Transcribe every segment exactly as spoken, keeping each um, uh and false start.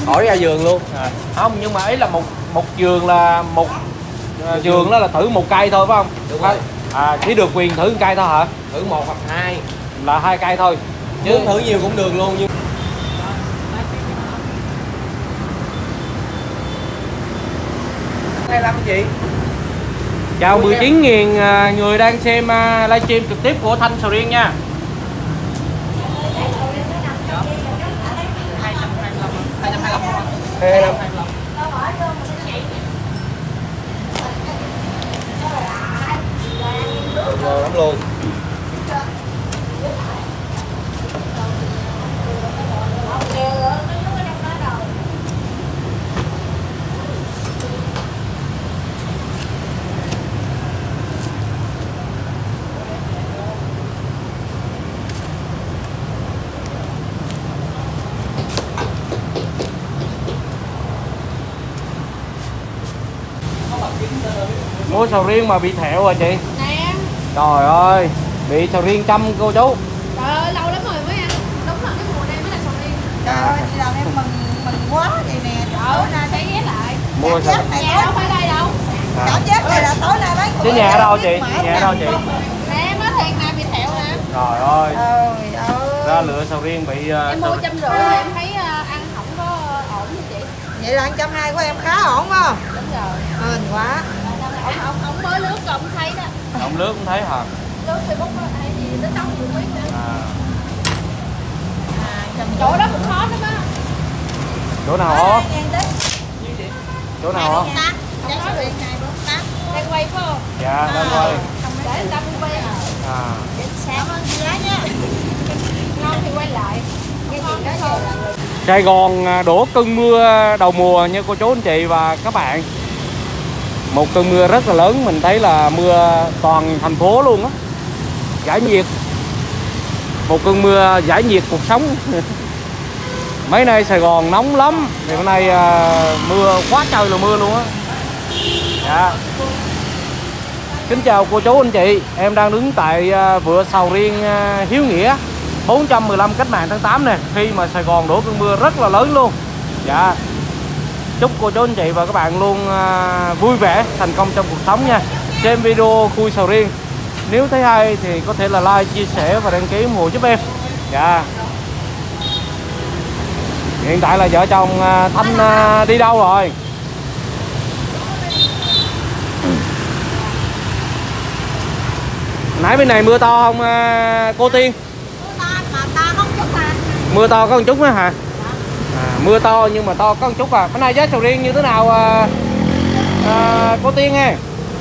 khỏi ra vườn luôn. À, không, nhưng mà ấy là một một vườn là một uh, vườn đó là thử một cây thôi phải không? Đúng rồi. À, chỉ được quyền thử một cây thôi hả? Thử một hoặc hai. Là hai cây thôi. Chứ muốn thử nhiều cũng được luôn nhưng hai mươi lăm chị. Chào mười chín nghìn người đang xem livestream trực tiếp của Thanh Sầu Riêng nha. hai mươi lăm. Ngon lắm luôn. Mua sầu riêng mà bị thẹo rồi chị. Nè. Trời ơi, bị sầu riêng chăm cô chú. Trời ơi, lâu lắm rồi mới ăn. Đúng là cái mùa này mới là sầu riêng. Trời ơi, chị làm em mừng mừng quá vậy nè. Trời ơi, sẽ ghé lại. Mua Cảm giác này Nhà đâu phải đây đâu. À. Cảm giác này là tối nay bán. Chứ nhà ở đâu chị? Nhà ở đâu chị? Nè, mới thiệt nè, bị thẹo nè. Trời ơi. Trời ơi. Ra lựa sầu riêng bị uh, Em mua trăm rưỡi thì em thấy uh, ăn không có ổn như chị. Vậy là ăn trăm hai của em khá ổn phải không? Đúng rồi. Hên quá. Ông ông ông mới lướt rồi ông thấy đó. Ông lướt cũng thấy hả? Lướt Facebook đó hay gì nó tóc cũng biết nữa. À. À, chỗ đó cũng khó lắm á. Chỗ nào hả? Chỗ nào hả? Không nói được ngày bốn tám. Đang quay phải không? Dạ, đang quay. Để người ta mua quay à. À. Cảm ơn chị giá nha. Ngon thì quay lại. Cái gì đó thôi. Sài Gòn đổ cơn mưa đầu mùa nha cô chú anh chị và các bạn. Một cơn mưa rất là lớn, mình thấy là mưa toàn thành phố luôn á. Giải nhiệt. Một cơn mưa giải nhiệt cuộc sống. Mấy nay Sài Gòn nóng lắm, thì hôm nay à, mưa quá trời là mưa luôn á. Dạ. Kính chào cô chú anh chị, em đang đứng tại à, vựa sầu riêng à, Hiếu Nghĩa bốn trăm mười lăm cách mạng tháng tám nè, khi mà Sài Gòn đổ cơn mưa rất là lớn luôn. Dạ. Chúc cô chú anh chị và các bạn luôn à, vui vẻ, thành công trong cuộc sống nha. Xem video khui sầu riêng, nếu thấy hay thì có thể là like, chia sẻ và đăng ký ủng hộ giúp em. Dạ. Hiện tại là vợ chồng à, Thanh à, đi đâu rồi? Nãy bên này mưa to không à, cô Tiên? Mưa to có một chút nữa hả? À, mưa to nhưng mà to có một chút à. Bữa nay giá sầu riêng như thế nào à, à, cô Tiên nghe?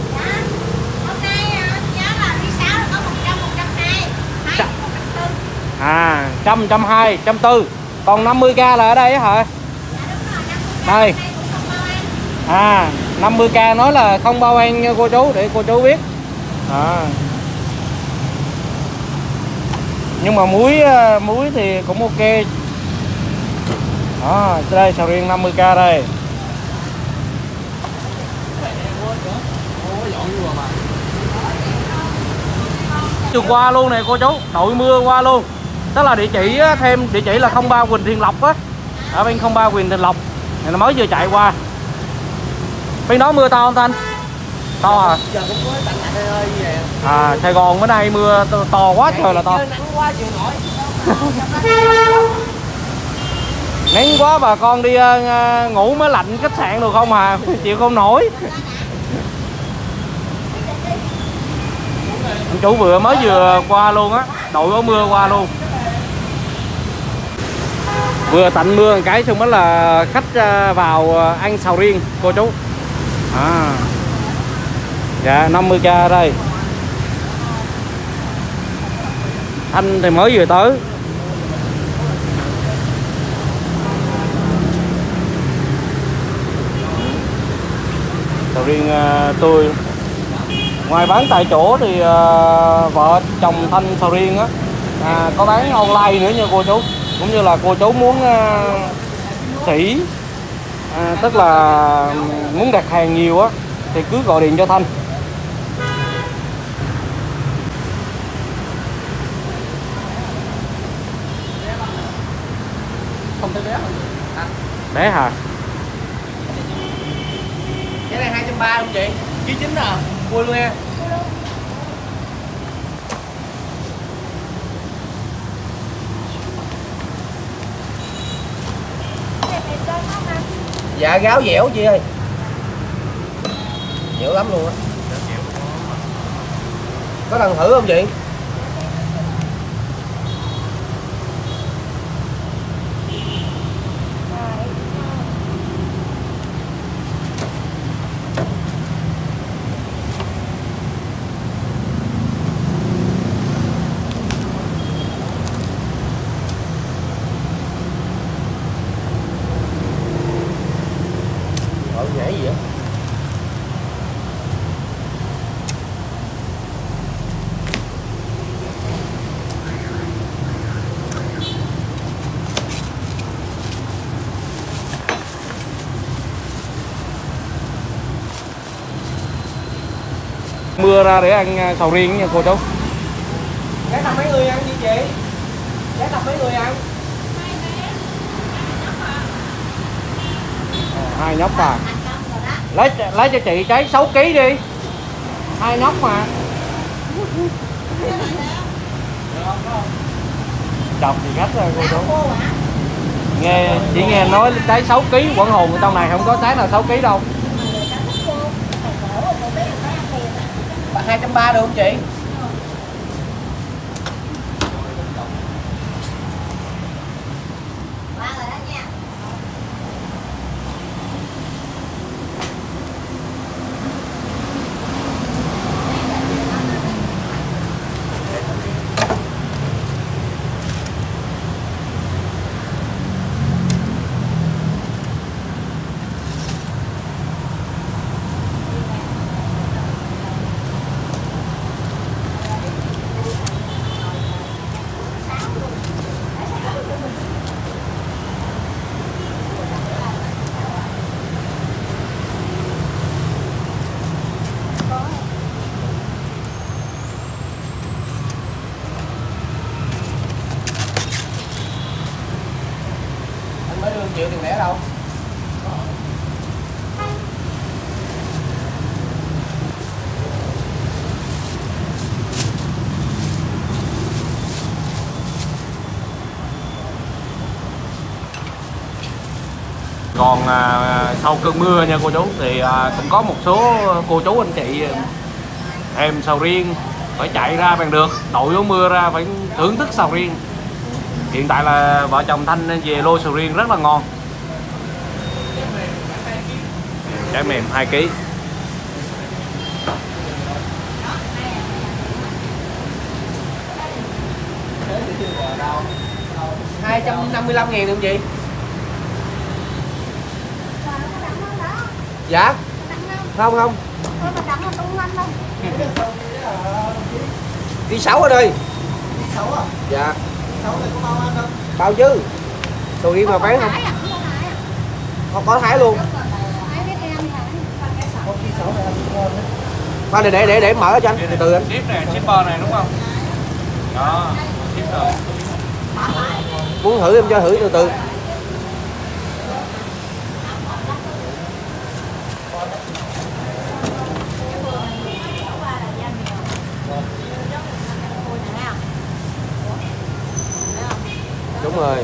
À, trăm, trăm hai, trăm tư. Còn năm mươi k là ở đây hả? Đây. À, năm mươi k nói là không bao ăn nha cô chú, để cô chú biết. À. Nhưng mà muối muối thì cũng ok. Đó, đây sầu riêng năm mươi k đây. Trường qua luôn này cô chú, đội mưa qua luôn. Đó là địa chỉ thêm địa chỉ là không ba Quỳnh Thiện Lộc á. Ở bên không ba Quỳnh Thiện Lộc. Này là mới vừa chạy qua. Bên đó mưa to không Thanh? To hả? Giờ cũng có tạnh lạnh ơi vậy. À, Sài Gòn bữa nay mưa to, to quá trời là to. Nắng quá chịu nổi. Nắng quá bà con đi uh, ngủ mới lạnh khách sạn được không à, chịu không nổi. Anh chủ vừa mới vừa qua luôn á, đội có mưa qua luôn. Vừa tạnh mưa một cái xong đó là khách uh, vào ăn sầu riêng cô chú. À. Dạ năm mươi k đây. Anh thì mới vừa tới. Sầu riêng uh, tươi. Ngoài bán tại chỗ thì uh, vợ chồng Thanh Sầu Riêng á à, có bán online nữa nha cô chú. Cũng như là cô chú muốn uh, sỉ à, tức là muốn đặt hàng nhiều á thì cứ gọi điện cho Thanh. Không thấy bé hả? Bé hả? Cái này hai trăm ba mươi không chị? Chí chín à? Mua luôn nha. Dạ gáo dẻo chị ơi. Dẻo lắm luôn á. Có cần thử không chị? Ở nhảy gì vậy? Mưa ra để ăn sầu riêng nha cô chú. Giá tầm mấy người ăn chị chị? Giá tầm mấy người ăn? Hai nhóc à. Lấy lấy cho chị trái sáu ký đi. Hai nhóc mà. Chồng thì gắt rồi cô chú. Nghe chỉ nghe nói trái sáu ký Quảng Hồn trong này không có trái nào sáu ký đâu. hai trăm ba mươi được không chị? Mới đưa triệu tiền lẻ đâu. Còn à, sau cơn mưa nha cô chú thì à, cũng có một số cô chú anh chị thèm sầu riêng phải chạy ra bằng được, đội áo mưa ra phải thưởng thức sầu riêng. Hiện tại là vợ chồng Thanh về lô sầu riêng rất là ngon. Trái mềm hai ký. hai trăm năm mươi lăm ngàn được không chị? Dạ. Không không. Đi sáu ở đây. Dạ. Bao chứ. Sầu riêng mà bán không? Không có thái luôn. Khoan để để để để mở cho anh từ từ anh. Ship này, shipper này đúng không? Đó, ship rồi. Muốn thử em cho thử từ từ. Đúng rồi.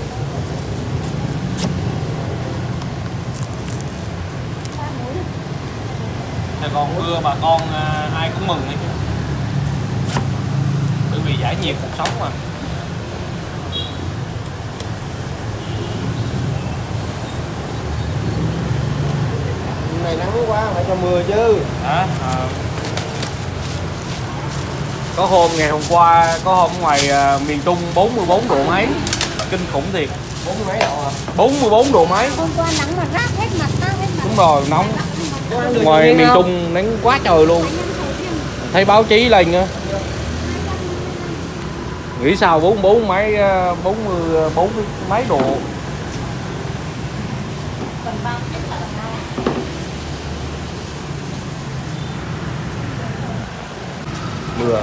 Sài Gòn mưa bà con à, ai cũng mừng đấy chứ. Bởi vì giải nhiệt cuộc sống mà. Hôm nay nắng quá phải cho mưa chứ. Hả? À. Có hôm ngày hôm qua có hôm ngoài à, miền Trung bốn mươi bốn độ mấy, kinh khủng thiệt. Bốn mươi mấy độ à? bốn mươi bốn độ mấy. Hôm qua nắng mà rát hết mặt, rát hết mặt. Đúng rồi, nóng. Ngoài miền Trung nắng quá trời luôn. Thấy báo chí lên nữa. Nghĩ sao bốn mươi bốn mấy bốn mươi bốn mấy độ. Mưa.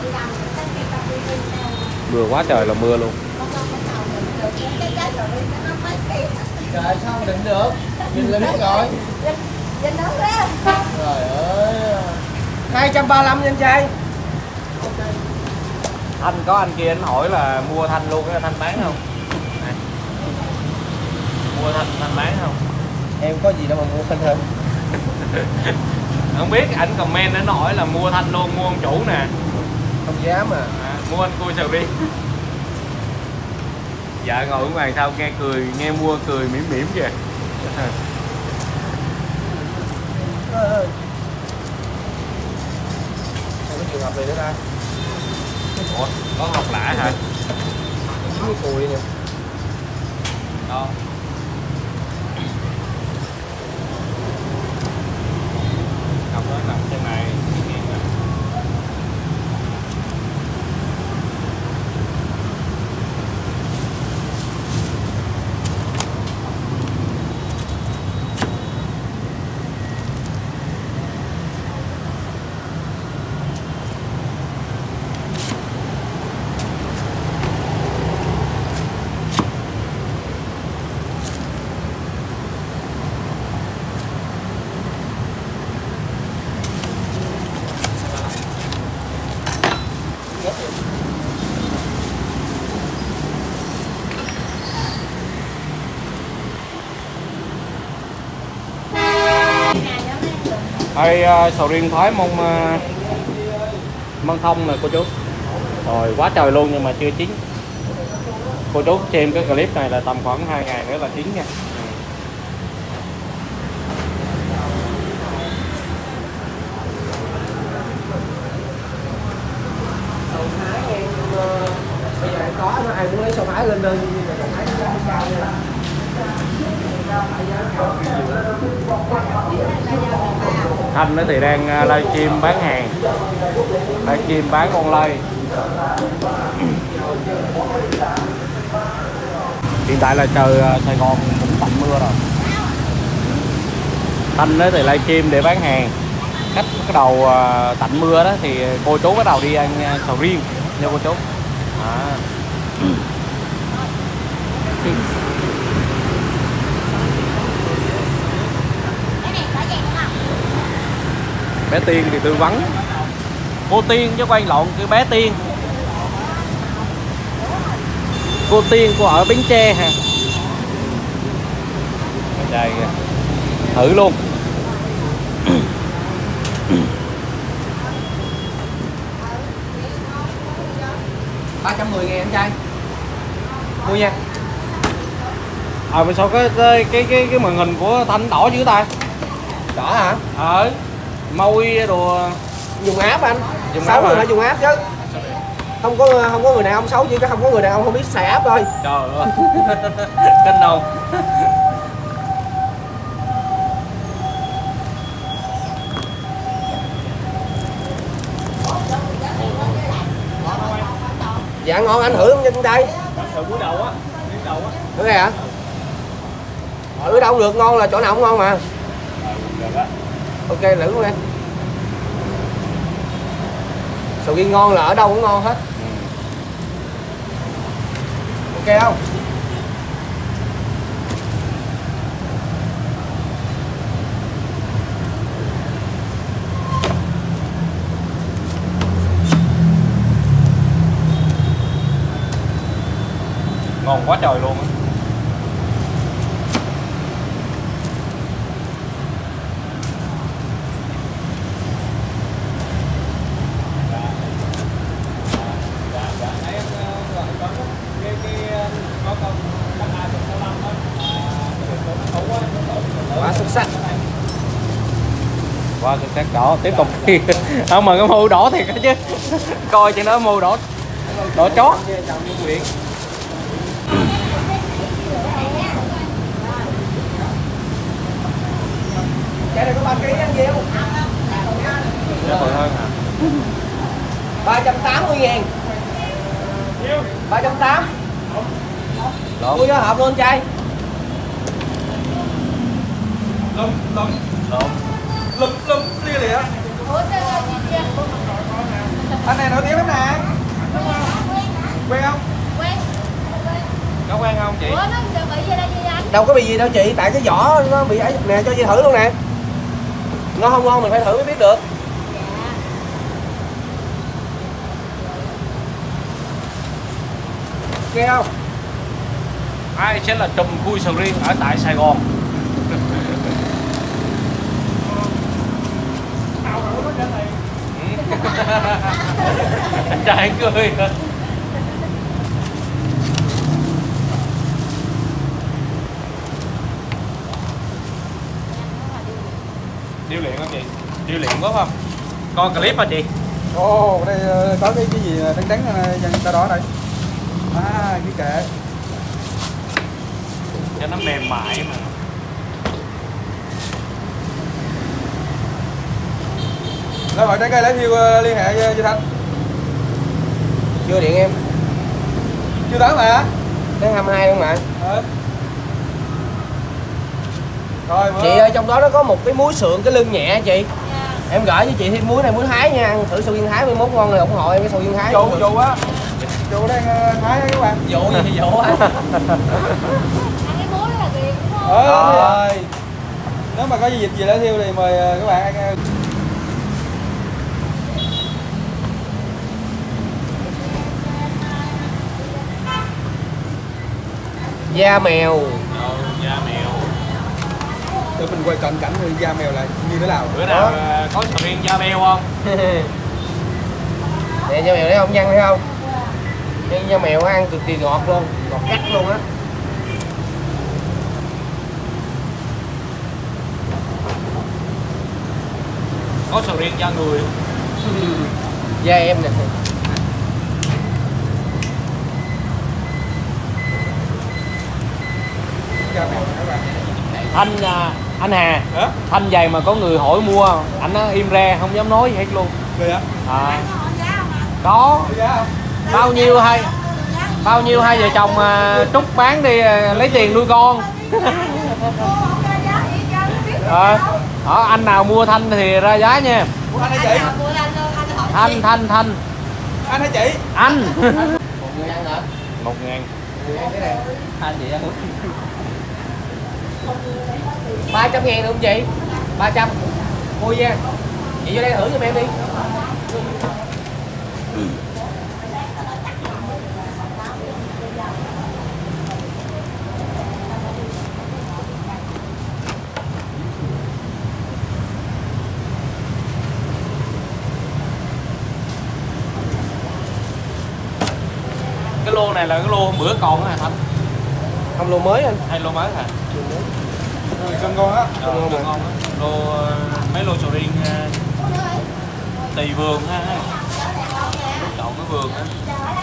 Mưa quá trời là mưa luôn. Trời sao không định được. Nhìn là biết rồi. Nhìn nó ra. Trời ơi. hai trăm ba mươi lăm nha anh trai. Anh có anh kia anh hỏi là mua thanh luôn cái thanh bán không? Này. Mua thanh thanh bán không? Em có gì đâu mà mua thanh hơn. Không biết anh comment nó hỏi là mua thanh luôn, mua ông chủ nè. Không dám à. À, mua anh cua sầu riêng. Dạ ngồi ở ngoài sau nghe cười, nghe mua cười mỉm mỉm kìa. Ơi. Sao có trường hợp này nữa ta? Ủa, có học lạ hả? Dính cái cùi nè. Đó. Học nó nằm trên này. Đây uh, sầu riêng Thái mong uh, măng thông nè cô chú. Rồi quá trời luôn nhưng mà chưa chín. Cô chú xem cái clip này là tầm khoảng hai ngày nữa là chín nha. Sầu Thái em bây giờ có nó ai muốn lấy sầu Thái lên đơn nhưng mà sầu Thái nó giá cao nha. Thanh nó thì đang livestream bán hàng, livestream bán online. Hiện tại là trời Sài Gòn cũng tạnh mưa rồi. Thanh nó thì livestream để bán hàng. Cách cái đầu tạnh mưa đó thì cô chú bắt đầu đi ăn sầu riêng nha cô chú. À. Bé Tiên thì tư vấn. Cô Tiên chứ quay lộn cái bé Tiên. Cô Tiên cô ở Bến Tre hả? Đây thử luôn. ba trăm mười ngàn anh trai. Mua nha. À mà sao cái cái cái cái, cái màn hình của Thanh đỏ dữ ta? Đỏ hả? Ờ. Môi đồ Dùng app anh. Dùng Xấu app người à? ta dùng app chứ. Không có không có người đàn ông xấu chứ không có người đàn ông không biết xài app thôi. trời ơi. Kinh đâu. Dạ ngon anh thử không nhanh đây. Thử búa đầu á, miếng đầu á. Thử đây hả? Ở đâu được ngon là chỗ nào cũng ngon mà. Được á. Ok thử luôn em. Sầu riêng ngon là ở đâu cũng ngon hết. Ok không? Ngon quá trời luôn á. Quá xuất sắc. Qua cái sắc đỏ tiếp tục. Không mà cái màu đỏ thiệt đó chứ. Coi cho nó màu đỏ đỏ chót. Cái này có ba ký ăn nhiêu? Dạ còn hơn hả? ba trăm tám mươi ngàn. ba trăm tám mươi. Mua cho hộp luôn trai. Lum lum lum lum lum lia lịa. Anh này nổi tiếng lắm nè. Quen không? Quen. Có quen không chị? Ủa nó chuẩn bị về đây với anh. đâu có bị gì đâu chị, tại cái vỏ nó bị ấy nè, cho chị thử luôn nè. Ngon không ngon mình phải thử mới biết được. Nghe không? Ai sẽ là trùm khui sầu riêng ở tại Sài Gòn. Anh trai cười. Điêu luyện không chị? Điêu luyện quá không? Coi clip hả chị? Ồ, oh, đây có cái cái gì trắng trắng dần ta đó đây. À, cái kệ. Cho nó mềm mại mà. Lấy hỏi trái cây lấy thiêu liên hệ với Thanh. Chưa điện em. Chưa tới mà. Tới hai mươi hai luôn mà. Ừ. Rồi, chị ơi, trong đó nó có một cái muối sườn cái lưng nhẹ chị. Em gửi cho chị thêm muối này, muối Thái nha, ăn thử sầu riêng Thái mai mốt ngon rồi ủng hộ em cái sầu riêng Thái. Dụ dụ á. Dụ đang Thái các bạn. Dụ gì thì dụ á. Ăn cái muối đó là tiền đúng không? Ờ, rồi. Nếu mà có gì dịch gì để thiêu thì mời các bạn ăn. Da mèo. Ờ, da mèo. Để mình quay cận cảnh thì da mèo lại như thế nào. Bữa nào có sầu riêng da mèo không? Nè da mèo đấy không, nhăn thấy không? Nhưng da mèo ăn cực kỳ ngọt luôn, ngọt cắt luôn á. Có sầu riêng da người. Da em nè. Da mèo các bạn. Anh anh Hà, Hả? Thanh giày mà có người hỏi mua, anh nó im re không dám nói gì hết luôn. Rồi hả? À, có. Có giá không? Bao nhiêu hai bao nhiêu hai vợ chồng à, Trúc bán đi à, lấy tiền nuôi con. À, đó, anh nào mua Thanh thì ra giá nha. Của anh hay chị? Thanh Thanh Thanh Anh hay chị? anh. Một người ăn hả? Một ngàn. Người ăn cái này. Hai chị ăn. Ba trăm ngàn được không chị? Ba trăm. Mua nha. Chị vô đây thử giùm em đi. Cái lô này là cái lô hôm bữa còn hả Thanh? Không, lô mới anh. Hay lô mới hả? Rồi, cơm ngon á. Ờ, ngon ngon á. Lô mấy lô sầu riêng tùy vườn ha. Chọn cái vườn á.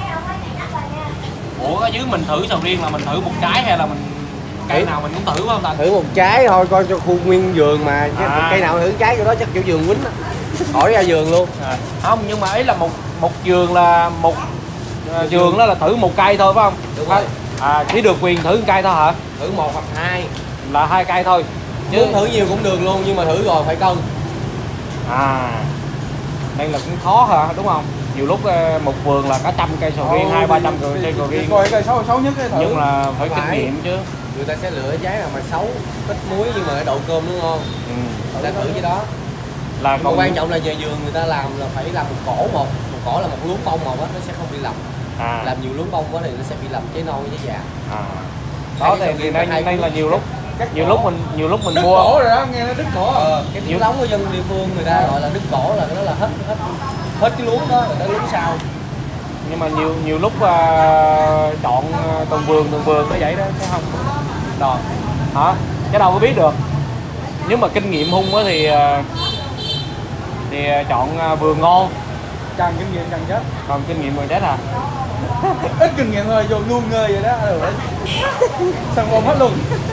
Ủa ở dưới mình thử sầu riêng là mình thử một trái hay là mình cây nào mình cũng thử phải không ta? Thử một trái thôi coi cho khu nguyên vườn mà. Chứ À. cây nào thử trái của đó chắc kiểu vườn quýnh á. Khỏi ra vườn luôn. À, không, nhưng mà ấy là một một vườn là một uh, vườn đó là thử một cây thôi phải không? Đúng rồi. À, chỉ được quyền thử một cây thôi hả? Thử một hoặc hai. Là hai cây thôi. Chứ thử nhiều cũng được luôn, nhưng mà thử rồi phải cân. À, đây là cũng khó hả, đúng không? Nhiều lúc uh, một vườn là cả trăm cây sầu riêng, hai ba trăm cây sầu riêng. Coi cây xấu xấu nhất cái thử. Nhưng là phải Phải. kinh nghiệm chứ. Người ta sẽ lựa trái nào mà xấu, ít muối nhưng mà cái độ cơm nó ngon. Ừ. Người ta thử cái đó. Là Nhưng mà còn quan trọng là về vườn người ta làm là phải làm một cổ một. Một cổ là một luống bông một á, nó sẽ không bị lầm. à, Làm nhiều luống bông quá thì nó sẽ bị lầm trái non với trái già. à. Hai Đó cái thì, sầu thì riêng đây, hai đây là cuốn. nhiều lúc Cắt nhiều cổ. lúc mình nhiều lúc mình Đứt mua cổ rồi đó, nghe nó đứt cổ. Ờ, cái tiếng lóng của dân địa phương người ta gọi là đứt cổ là nó là hết hết hết cái luống đó, người ta luống sau. nhưng mà nhiều nhiều lúc uh, chọn uh, từng vườn từng vườn nó vậy đó chứ không đòn hả, cái đâu có biết được. Nếu mà kinh nghiệm hung á thì uh, thì chọn uh, vườn ngon, Càng kinh nghiệm càng chết. còn kinh nghiệm rồi chết à. Ít kinh nghiệm thôi, vô nuông ngơi vậy đó. Rồi đấy. Xong ôm hết luôn.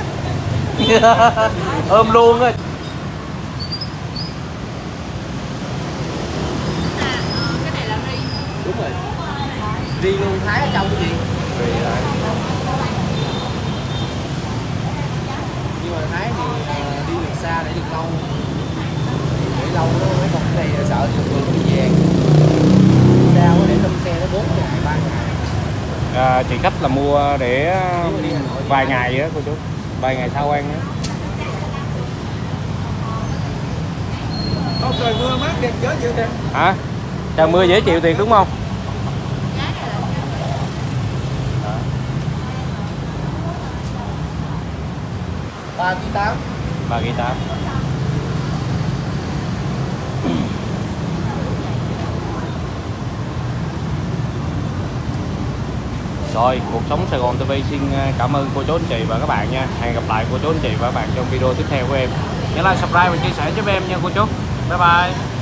Ôm luôn á. Cái này là ri. Đúng rồi. Ri luôn, Thái ở trong cái gì? Ri lại. Nhưng mà Thái thì uh, đi được xa để được lâu. Để lâu nó mấy con cái này sợ được vườn bị vàng. Sao để trong xe nó bốn ngày, ba ngày. À, chị khách là mua để Nếu mà đi Hà Nội thì vài Thái- ngày á cô chú. vài ngày sau ăn á. Không, trời mưa mát đẹp chớ chịu đẹp. Hả? Trời mưa dễ chịu thiệt đúng không? ba ký tám. Ba ký tám. Rồi, cuộc sống Sài Gòn ti vi xin cảm ơn cô chú anh chị và các bạn nha. Hẹn gặp lại cô chú anh chị và các bạn trong video tiếp theo của em. Nhớ like, subscribe và chia sẻ giúp em nha cô chú. Bye bye.